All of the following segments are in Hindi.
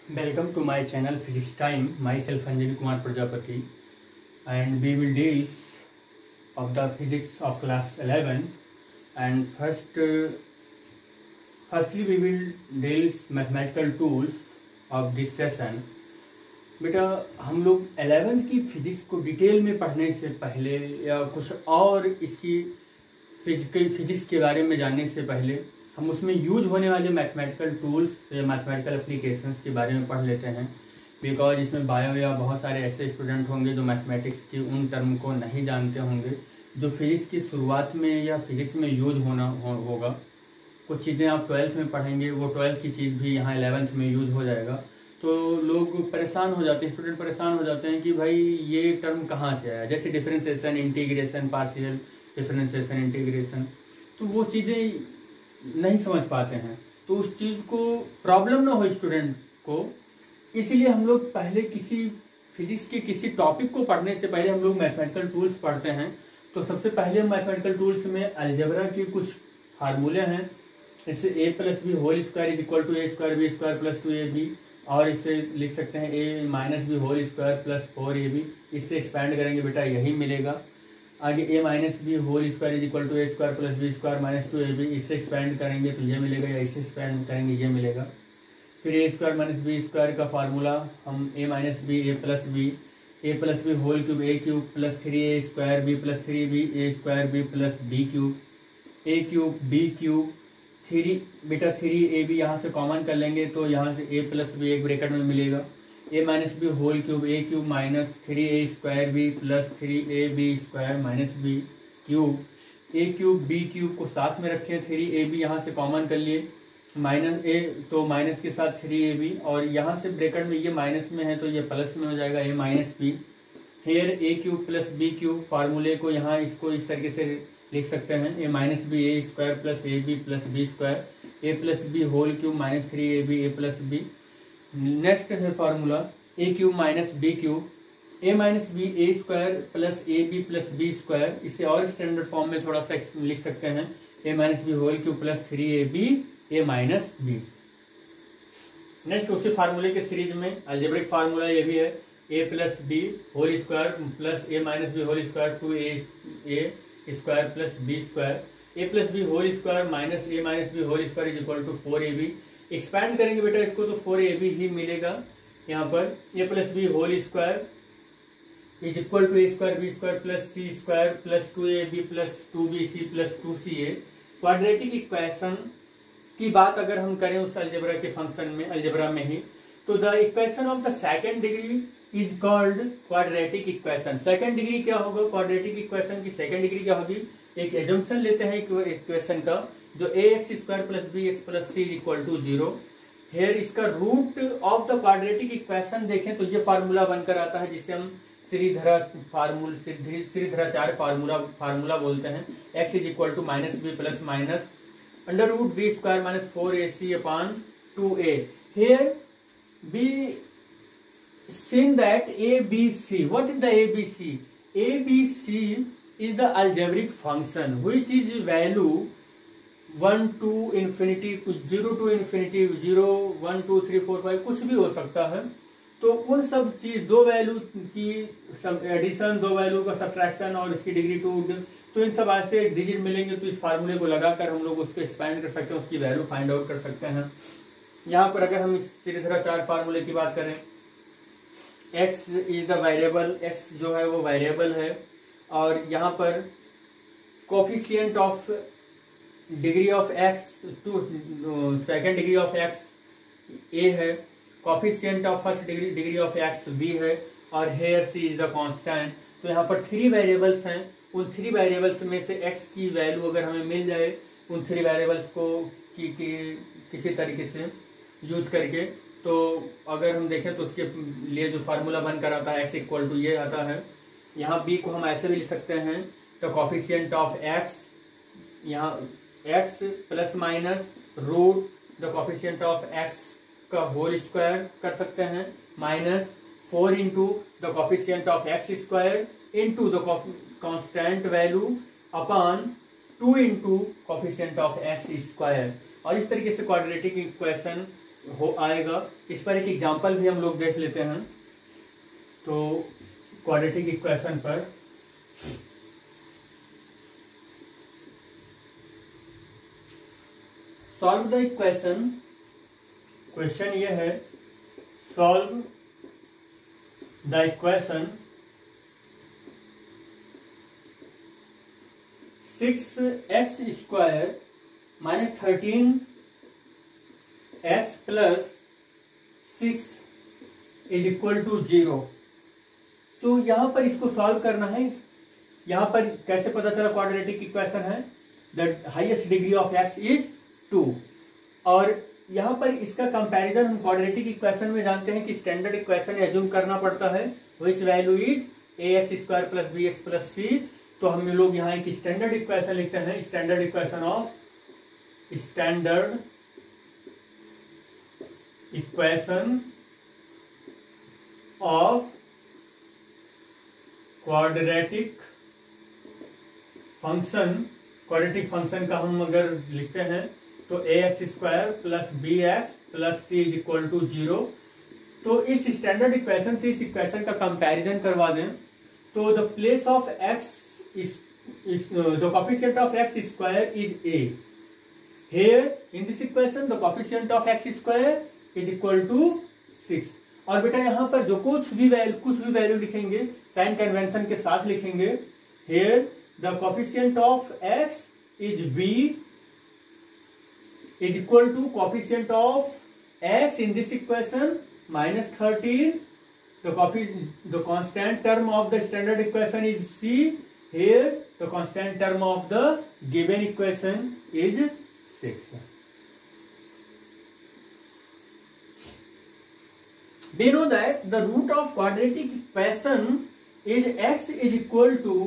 Welcome to my channel Physics Time. Myself Anjali Kumar Prajapati, and we will deal of the physics of class 11. And firstly we will deal mathematical tools of this session. बेटा हम लोग 11th की फिजिक्स को डिटेल में पढ़ने से पहले या कुछ और इसकी फिजिक्स के बारे में जानने से पहले हम उसमें यूज होने वाले मैथमेटिकल टूल्स या मैथमेटिकल एप्लीकेशंस के बारे में पढ़ लेते हैं। बिकॉज इसमें बायो या बहुत सारे ऐसे स्टूडेंट होंगे जो मैथमेटिक्स की उन टर्म को नहीं जानते होंगे जो फिजिक्स की शुरुआत में या फिजिक्स में यूज होगा। कुछ चीज़ें आप 12th में पढ़ेंगे, वो 12th की चीज़ भी यहाँ 11th में यूज हो जाएगा। तो लोग परेशान हो जाते हैं, स्टूडेंट परेशान हो जाते हैं कि भाई ये टर्म कहाँ से आया, जैसे differentiation, integration, partial differentiation, integration, तो वो चीज़ें नहीं समझ पाते हैं। तो उस चीज़ को प्रॉब्लम ना हो स्टूडेंट को, इसीलिए हम लोग पहले किसी फिजिक्स के किसी टॉपिक को पढ़ने से पहले हम लोग मैथमेटिकल टूल्स पढ़ते हैं। तो सबसे पहले मैथमेटिकल टूल्स में अलजेब्रा की कुछ फार्मूले हैं, जैसे a plus B whole square is equal to A square B square plus 2ab, और इसे लिख सकते हैं a minus B whole square plus 4ab। इससे एक्सपैंड करेंगे बेटा यही मिलेगा। आगे a minus B whole square is equal to A square plus B square minus 2ab, इससे एक्सपैंड करेंगे तो ये मिलेगा, या इससे एक्सपैंड करेंगे ये मिलेगा। फिर A square minus B square का फार्मूला हम a minus B A plus B whole cube A cube plus 3a square B plus 3b A square B plus B cube, A cube B cube 3 बेटा 3ab यहाँ से कॉमन कर लेंगे तो यहाँ से a प्लस बी एक ब्रैकेट में मिलेगा, a minus B whole cube A cube minus 3a square B plus 3ab square minus B cube, A cube B cube को साथ में रखें, 3ab यहाँ से कॉमन कर लिए, माइनस ए तो माइनस के साथ 3ab, और यहाँ से ब्रैकेट में ये माइनस में है तो ये प्लस में हो जाएगा a minus B. Here A cube plus B cube फार्मूले को यहाँ इसको इस तरीके से लिख सकते हैं, a minus B A square plus A B plus B square, A plus B whole cube minus 3ab A plus B. Next है formula A cube minus B cube, A minus B A square plus A B plus B square, इसे और स्टैंडर्ड फॉर्म में थोड़ा सा लिख सकते हैं, A minus B whole cube plus 3ab A minus B. Next उसी फार्मूले के सीरीज में अलजेब्रिक फार्मूला ये भी है, A plus B whole square plus A minus B whole square 2a square plus B square, A plus B whole square minus A minus B whole square is equal to 4ab। Expand करेंगे बेटा इसको तो 4ab ही मिलेगा। यहाँ पर A plus B whole square is equal to A square B square plus C square plus 2ab plus 2bc plus 2ca। Quadratic equation की बात अगर हम करें उस अलजेब्रा के फंक्शन में, अलजेब्रा में ही, तो the equation of the second degree is called quadratic equation. Second degree क्या होगा, क्वाड्रेटिक इक्वेशन की सेकेंड डिग्री क्या होगी, एक एजम्पशन लेते हैं इक्वेशन का, जो ax square plus bx plus c equal to 0। Here इसका root of the quadratic equation देखें तो ये फार्मूला बनकर आता है जिसे हम श्रीधराचार्य फार्मूला बोलते हैं, x is equal to minus B plus minus under root B square minus 4ac upon 2a। Here B seen that ABC, what is the ABC? ABC is the algebraic function which is value 1 to infinity, कुछ 0 to infinity, 0 1 2 3 4 5 कुछ भी हो सकता है। तो उन सब चीज, दो वैल्यू की एडिशन, दो वैल्यू का सब्ट्रैक्शन और इसकी डिग्री 2, तो इन सब ऐसे डिजिट मिलेंगे तो इस फार्मूले को लगाकर हम लोग उसको एक्सपैंड कर सकते हैं, उसकी वैल्यू फाइंड आउट कर सकते हैं। यहाँ पर अगर हम इस श्रीधराचार्य फार्मूले की बात करें, x is the variable, x जो है वो वेरिएबल है, और यहाँ पर coefficient of degree of x to second degree of x a है, coefficient of first degree of x b है, और here c is the constant. तो यहाँ पर 3 वेरिएबल्स हैं, उन 3 वेरिएबल्स में से x की वैल्यू अगर हमें मिल जाए उन 3 वेरिएबल्स को किसी तरीके से यूज करके, तो अगर हम देखें तो उसके लिए जो फार्मूला बनकर आता है x इक्वल टू ये आता है। यहाँ b को हम ऐसे भी लिख सकते हैं, तो कोफिशिएंट ऑफ x, यहाँ x plus minus root the coefficient of x का होल स्क्वायर कर सकते हैं, minus 4 into the coefficient of x square into the constant value upon 2 into coefficient of x square. और इस तरीके से क्वाड्रेटिक इक्वेशन हो आएगा। इस पर एक एग्जांपल भी हम लोग देख लेते हैं। तो क्वाड्रेटिक इक्वेशन पर सॉल्व द इक्वेशन, क्वेश्चन ये है solve the equation 6x² minus 13x plus 6 is equal to 0। तो यहां पर इसको सॉल्व करना है। यहां पर कैसे पता चला क्वाड्रेटिक इक्वेशन है? The highest degree of x is 2। और यहां पर इसका कंपैरिजन हम क्वाड्रेटिक इक्वेशन में जानते हैं कि स्टैंडर्ड इक्वेशन एज्यूम करना पड़ता है, which value is ax² plus bx plus c। तो हम लोग यहाँ एक स्टैंडर्ड इक्वेशन लिखते हैं, standard equation of quadratic function. Quadratic function का हम अगर लिखते हैं तो ax² plus bx plus c is equal to 0। तो इस स्टैंडर्ड इक्वेशन से इस इक्वेशन का कंपैरिजन करवा दें तो the place of x the coefficient of x square is a. Here in this equation the coefficient of x square is equal to 6। और बेटा यहाँ पर जो कुछ भी वैल्यू लिखेंगे साइन कन्वेंशन के साथ लिखेंगे। Here the coefficient of x is b is equal to coefficient of x in this equation minus 13। The constant term of the standard equation is c। Here the constant term of the given equation is 6। We know that the root of quadratic equation is x is equal to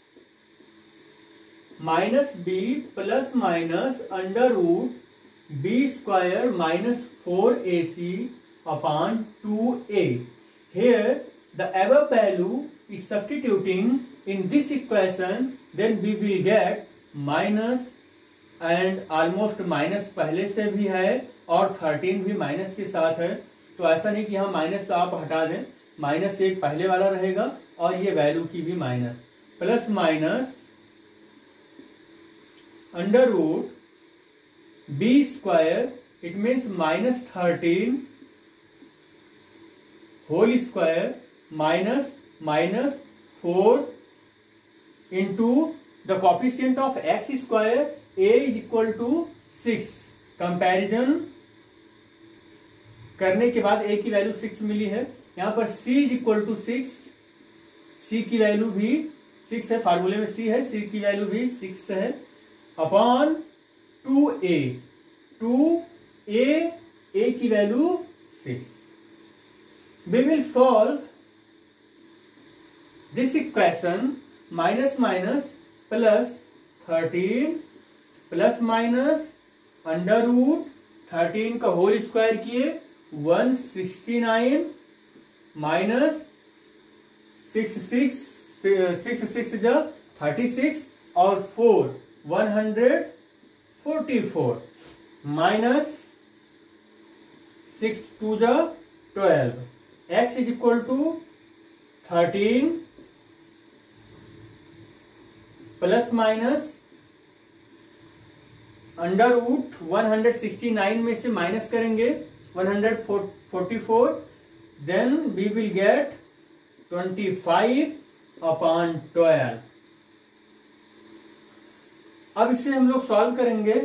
minus b plus minus under root b square minus 4ac upon 2a। Here the above value is substituting in this equation, then we will get minus and almost minus पहले से भी है और 13 भी माइनस के साथ है। तो ऐसा नहीं कि यहाँ माइनस आप हटा दें, माइनस एक पहले वाला रहेगा और ये वैल्यू की भी minus, plus minus under root B square, it means minus 13 whole square minus minus 4 into the coefficient of X square a is equal to 6। Comparison करने के बाद a की वैल्यू 6 मिली है। यहां पर c is equal to 6, c की वैल्यू भी 6 है, फार्मूले में c है, c की वैल्यू भी 6 है, अपॉन 2a, 2a की value 6। We will solve this equation minus minus plus 13 plus minus under root 13 का होल स्क्वायर किए 169 माइनस 6 जा 36 और 4 144 माइनस 6 2 जा 12। x is equal to 13 plus minus under root 169 में से माइनस करेंगे 144, देन वी विल गेट 25/12। अब इसे हम लोग सॉल्व करेंगे,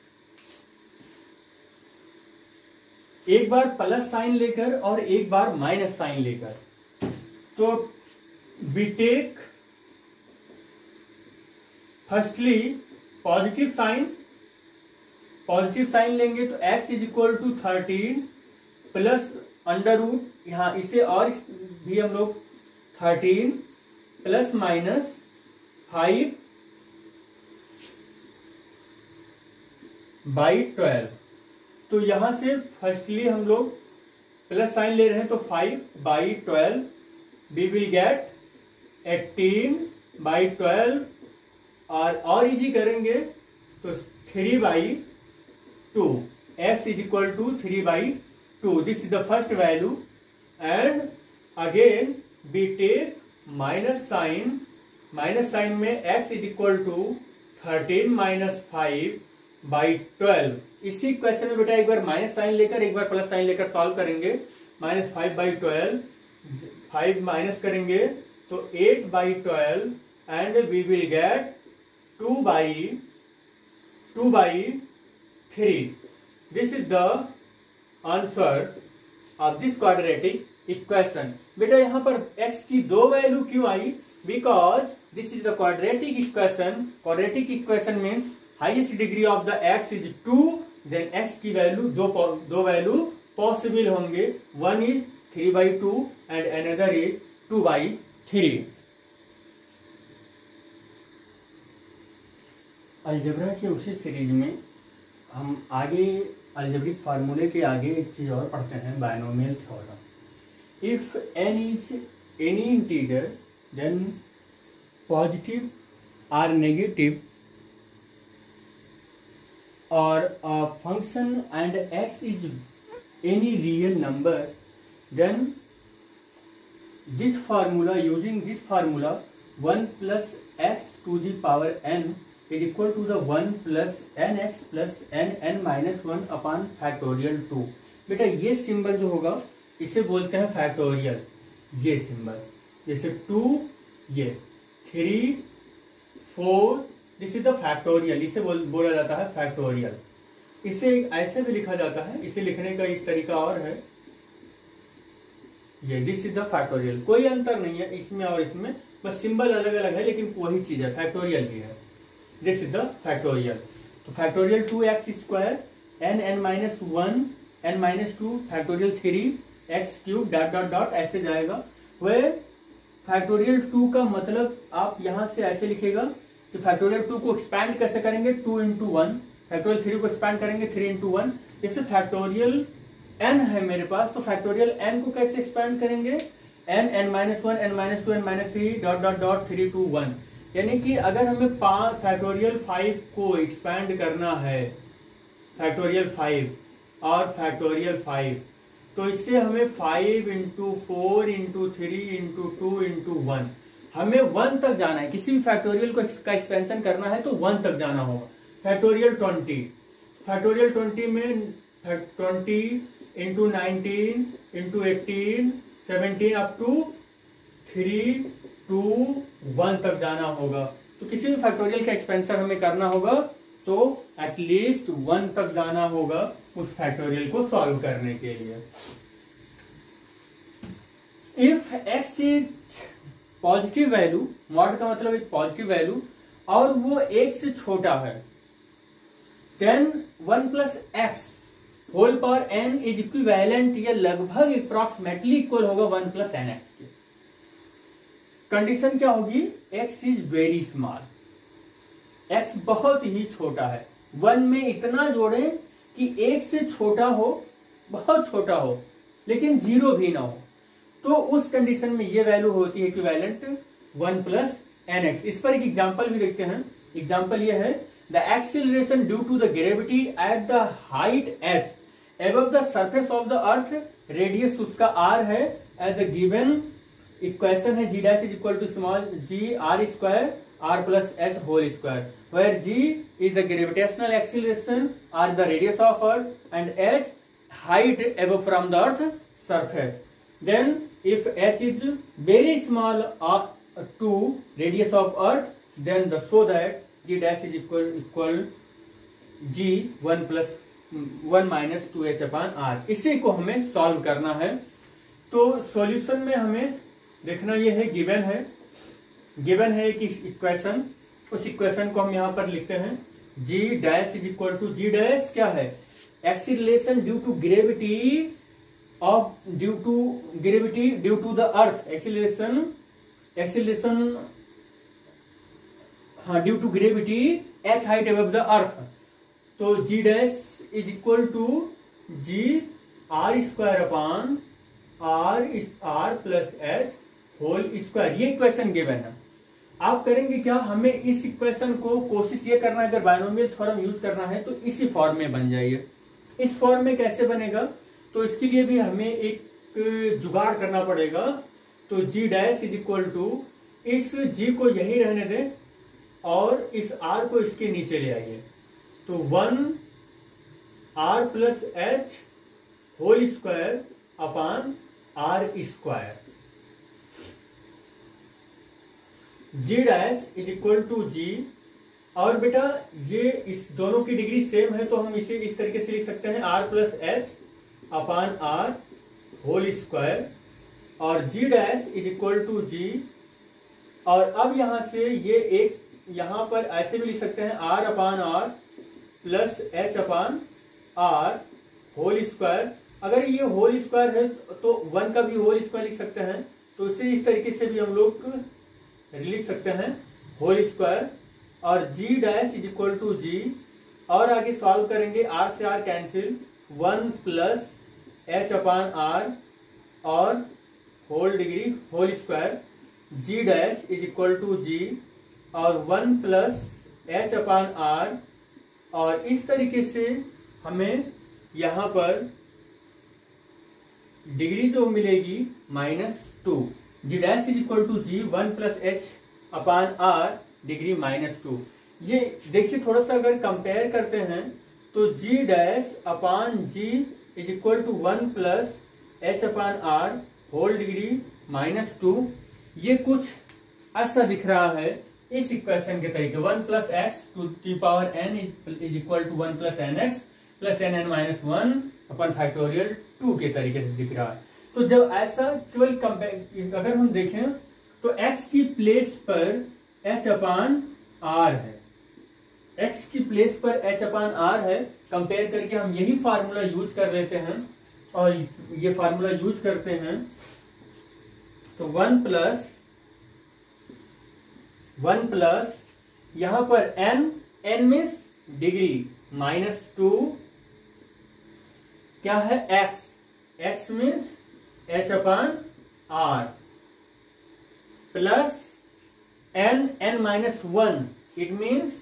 एक बार प्लस साइन लेकर और एक बार माइनस साइन लेकर। तो we take firstly positive sign लेंगे तो x is equal to 13 plus under root, यहां इसे और भी हम लोग 13 प्लस माइनस 5/12। तो यहां से फर्स्टली हम लोग प्लस साइन ले रहे हैं तो 5/12 वी विल गेट 18/12 और इजी करेंगे तो 3/2, x is equal to 3/2। 2. This is the first value, and again we take minus sign में x is equal to 13 minus 5 by 12. इसी क्वेश्चन में बेटा एक बार माइनस साइन लेकर एक बार प्लस साइन लेकर सॉल्व करेंगे. -5/12, 5 माइनस करेंगे तो 8/12 and we will get 2/3. This is the answer of this quadratic equation. बेटा यहाँ पर x की 2 वैल्यू क्यों आई? Because this is the quadratic equation. Quadratic equation means highest degree of the x is 2. Then x की वैल्यू दो वैल्यू पॉसिबल होंगे. One is 3/2 and another is 2/3. Algebra के उसी सीरीज में हम आगे अलजेब्रिक फार्मूले के आगे एक चीज और पढ़ते हैं, binomial theorem. If n is any integer then positive or negative or a function and x is any real number, then this formula, using this formula, 1 plus x to the power n is equal to the 1 plus nx plus n minus 1 upon factorial 2. बेटा ये सिंबल जो होगा इसे बोलते हैं फैक्टोरियल. ये सिंबल जैसे 2, ये 3, 4, दिस इज द फैक्टोरियल. इसे बोला जाता है फैक्टोरियल. इसे ऐसे भी लिखा जाता है. इसे लिखने का एक तरीका और है, ये दिस इज द फैक्टोरियल. कोई अंतर नहीं है इसमें और इसमें, बस सिंबल अलग अलग है लेकिन वही चीज है, फैक्टोरियल भी है. This is the factorial. तो factorial 2x² n minus 1 n minus 2 factorial 3x³ dot dot dot ऐसे जाएगा. वे फैक्टोरियल 2 का मतलब आप यहां से ऐसे लिखेगा कि फैक्टोरियल 2 को एक्सपैंड कैसे करेंगे, 2 into 1. फैक्टोरियल 3 को एक्सपैंड करेंगे 3 into 1. जैसे फैक्टोरियल n है मेरे पास, तो फैक्टोरियल n को कैसे एक्सपैंड करेंगे, n minus 1 n minus 2 n minus 3 dot dot dot 3 to 1. यानी कि अगर हमें फैक्टोरियल 5 को एक्सपैंड करना है, फैक्टोरियल 5 और फैक्टोरियल 5, तो इससे हमें 5 into 4 into 3 into 2 into 1, हमें 1 तक जाना है. किसी भी फैक्टोरियल को का एक्सपेंशन करना है तो 1 तक जाना होगा. फैक्टोरियल 20 में 20 into 19 into 18 17 up to 3 2 1 तक जाना होगा. तो किसी भी फैक्टोरियल का एक्सपेंशन हमें करना होगा तो एटलीस्ट 1 तक जाना होगा उस फैक्टोरियल को सॉल्व करने के लिए. If x is positive value, mod का मतलब एक पॉजिटिव वैल्यू, और वो 1 से छोटा है, then 1 plus x whole power n is equivalent, या लगभग अप्रॉक्सीमेटली इक्वल होगा 1 plus nx के. कंडीशन क्या होगी, x is very small, x बहुत ही छोटा है. 1 में इतना जोड़ें कि 1 से छोटा हो, बहुत छोटा हो, लेकिन 0 भी ना हो, तो उस कंडीशन में ये वैल्यू होती है इक्विवेलेंट 1 plus nx. इस पर एक एग्जांपल भी देखते हैं. एग्जांपल ये है, the acceleration due to the gravity at the height h above the surface of the earth, radius उसका r है, एट द गिवन इक्वेशन है g dash is equal to small g r square r plus h whole square, where g is the gravitational acceleration, r the radius of earth, and h height above from the earth surface. Then if h is very small to radius of earth, then so that g dash is equal g 1 minus 2h upon r. इसी को हमें सॉल्व करना है. तो सॉल्यूशन में हमें देखना ये है, गिवन है एक इक्वेशन. उस इक्वेशन को हम यहाँ पर लिखते हैं, g dash is equal to, g dash क्या है, acceleration due to gravity due to the earth, acceleration हाँ due to gravity h height above the earth. तो g dash is equal to g r square upon r plus h whole square. ये इक्वेशन गिवन है. आप करेंगे क्या, हमें इस इक्वेशन को कोशिश ये करना है, अगर बायनोमियल थ्योरम यूज करना है तो इसी फॉर्म में बन जाइए. इस फॉर्म में कैसे बनेगा, तो इसके लिए भी हमें एक जुगाड़ करना पड़ेगा। तो g dash is equal to, इस g को यही रहने दें और इस r को इसके नीचे ले आइए। तो 1 r plus H whole square upon r square. g dash is equal to g, और बेटा ये इस दोनों की डिग्री सेम है तो हम इसे इस तरीके से लिख सकते हैं r plus H upon r whole square, और g dash is equal to g। और अब यहां से ये एक यहां पर ऐसे भी लिख सकते हैं r upon r plus h upon r whole square. अगर ये होल स्क्वायर है तो 1 का भी होल स्क्वायर लिख सकते हैं, तो इसे इस तरीके से भी हम लोग लिख सकते हैं होल स्क्वायर। और g dash is equal to g, और आगे सॉल्व करेंगे r से r cancel, 1 plus h upon r और whole degree whole square, g dash is equal to g और 1 प्लस h अपान r, और इस तरीके से हमें यहां पर डिग्री जो मिलेगी -2। g dash is equal to g 1 plus h upon r degree -2। ये देखिए थोड़ा सा अगर कंपेयर करते हैं तो g dash upon g is equal to 1 plus h upon r whole degree -2। ये कुछ ऐसा दिख रहा है इस इक्वेशन के तरीके, 1 plus x to the power n is equal to 1 plus n x plus n n minus 1 upon factorial 2 के तरीके से दिख रहा है। तो जब ऐसा केवल कंपेयर अगर हम देखें तो x की प्लेस पर h अपान r है, x की प्लेस पर h अपान r है। कंपेयर करके हम यही फार्मूला यूज कर लेते हैं और ये फार्मूला यूज करते हैं। तो 1 प्लस यहां पर n मीन्स डिग्री -2 क्या है x means h upon r plus n minus 1 it means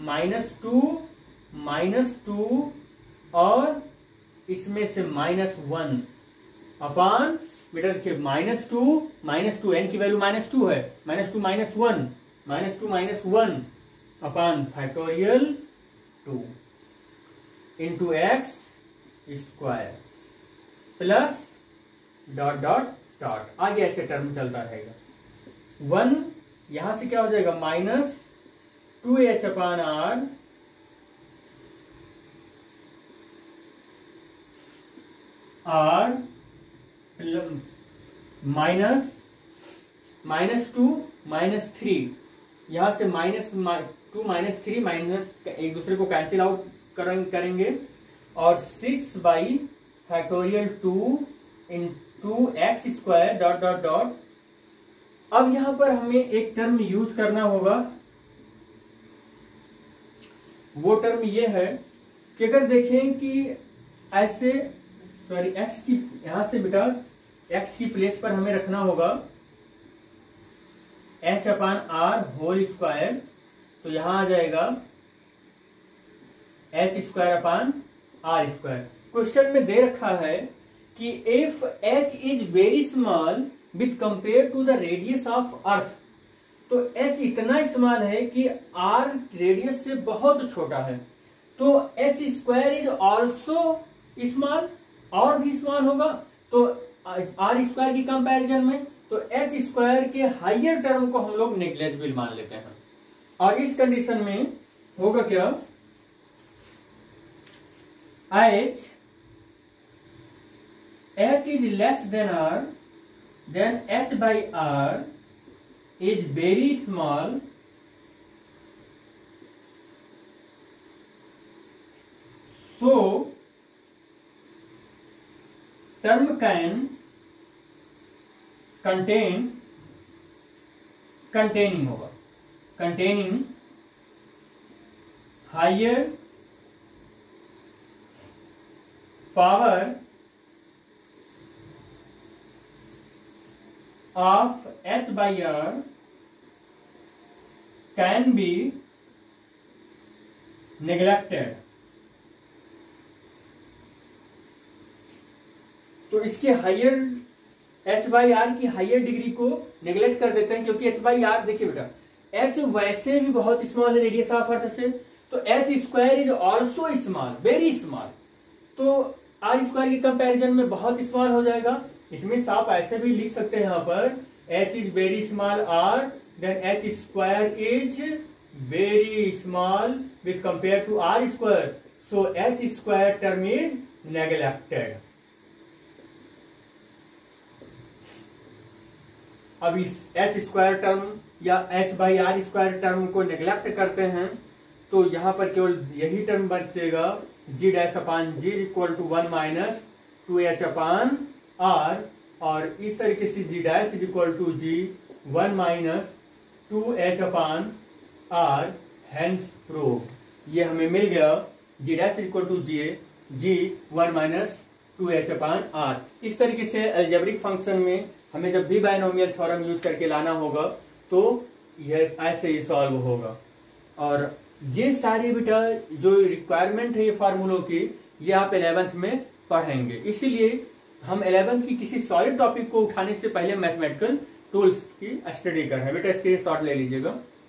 -2 और इसमें से -1 अपान, बेटा देखिए -2 n की वैल्यू -2 है, -2 -1 upon factorial 2 into x square plus dot dot dot, आगे ऐसे टर्म चलता रहेगा। 1 यहां से क्या हो जाएगा -2h अपान r माइनस -2 यहां से -2 -3 माइनस एक दूसरे को कैंसिल आउट करेंगे, और 6 by factorial 2 into x square dot dot dot. अब यहां पर हमें एक टर्म यूज करना होगा, वो टर्म ये है कि अगर देखें कि ऐसे एक्स की यहां से बेटा एक्स की प्लेस पर हमें रखना होगा h upon r whole square, तो यहां आ जाएगा h square upon r square. Question में दे रखा है कि if h is very small with compare to the radius of earth, तो h इतना स्मॉल है कि r रेडियस से बहुत छोटा है, तो h square is also small, और भी स्मॉल होगा। तो r स्क्वायर की कंपैरिजन में तो h स्क्वायर के हाइयर टर्म को हम लोग नेग्लेजिबल मान लेते हैं, और इस कंडीशन में होगा क्या, h is less than r, then h by r is very small, so term can containing होगा, containing higher power of h by r can be neglected, तो इसके हायर h बाई आर की हायर डिग्री को नेग्लेक्ट कर देते हैं, क्योंकि h बाई आर देखिए बेटा, h वैसे भी बहुत स्मॉल है रेडियस ऑफ अर्थ से, तो h square is also small, very small, तो आर स्क्वायर के कंपैरिजन में बहुत स्मॉल हो जाएगा। इट मीन्स आप ऐसे भी लिख सकते हैं यहाँ पर h is very small r, then h square is very small with compare to r square, so h square term is neglected. अब इस h स्क्वायर टर्म या h by r square term को नेग्लेक्ट करते हैं तो यहां पर केवल यही टर्म बचेगा g dash upon g equal to 1 minus 2h upon r, और इस तरीके से g dash is equal to g 1 minus 2h upon r, hence proved. ये हमें मिल गया g dash is equal to g 1 minus 2h upon r. इस तरीके से अलजेब्रिक फंक्शन में हमें जब भी बायनोमियल थ्योरम यूज करके लाना होगा तो यह ऐसे ही सॉल्व होगा। और ये सारी बेटा जो रिक्वायरमेंट है ये फार्मूलों की, ये आप 11th में पढ़ेंगे। इसीलिए हम 11th की किसी सॉलिड टॉपिक को उठाने से पहले मैथमेटिकल टूल्स की स्टडी कर रहे हैं। बेटा स्क्रीनशॉट ले लीजिएगा।